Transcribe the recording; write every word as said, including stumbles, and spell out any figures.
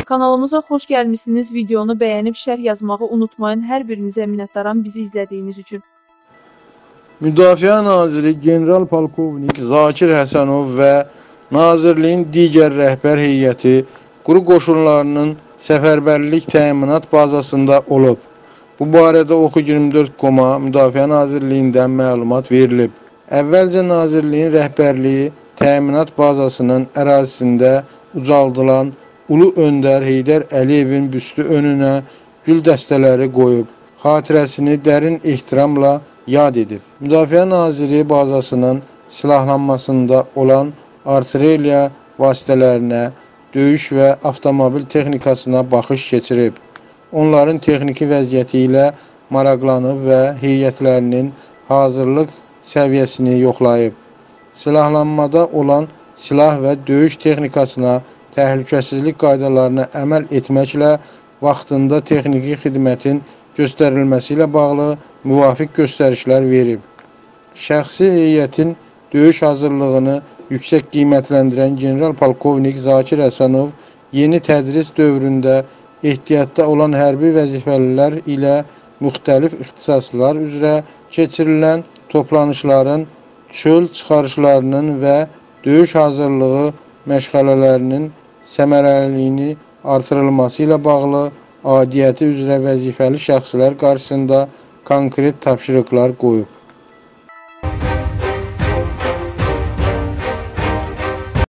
Kanalımıza xoş gəlmişsiniz. Videonu bəyənib şərh yazmağı unutmayın. Hər birinizə minnətdaram bizi izlədiyiniz üçün. Müdafiə Naziri General Polkovnik Zakir Həsənov və Nazirliyin digər rəhbər heyəti quru qoşunlarının səfərbərlik təminat bazasında olub. Bu barədə Oxu iyirmi dörd Koma Müdafiə Nazirliyindən məlumat verilib. Əvvəlcə Nazirliyin rəhbərliyi təminat bazasının ərazisində ucaldılan Ulu Öndər Heydər Əliyevin büstü önünə gül dəstələri qoyub, xatirəsini dərin ehtiramla yad edib. Müdafiə Naziri bazasının silahlanmasında olan artilleriya vasitələrinə, döyüş və avtomobil texnikasına baxış keçirib. Onların texniki vəziyyəti ilə maraqlanıb və heyətlərinin hazırlıq səviyyəsini yoxlayıb. Silahlanmada olan silah və döyüş texnikasına təhlükəsizlik qaydalarına əməl etməklə vaxtında texniki xidmətin göstərilməsi ilə bağlı müvafiq göstərişlər verib. Şəxsi heyətin döyüş hazırlığını yüksək qiymətləndirən General Polkovnik Zakir Həsənov yeni tədris dövründə ehtiyatda olan hərbi vəzifəlilər ilə müxtəlif ixtisaslar üzrə keçirilən toplanışların, çöl çıxarışlarının və döyüş hazırlığı məşğələlərinin səmərəliliyini artırılması ilə bağlı adiyyəti üzrə vəzifəli şəxslər qarşısında konkret tapşırıqlar qoyub.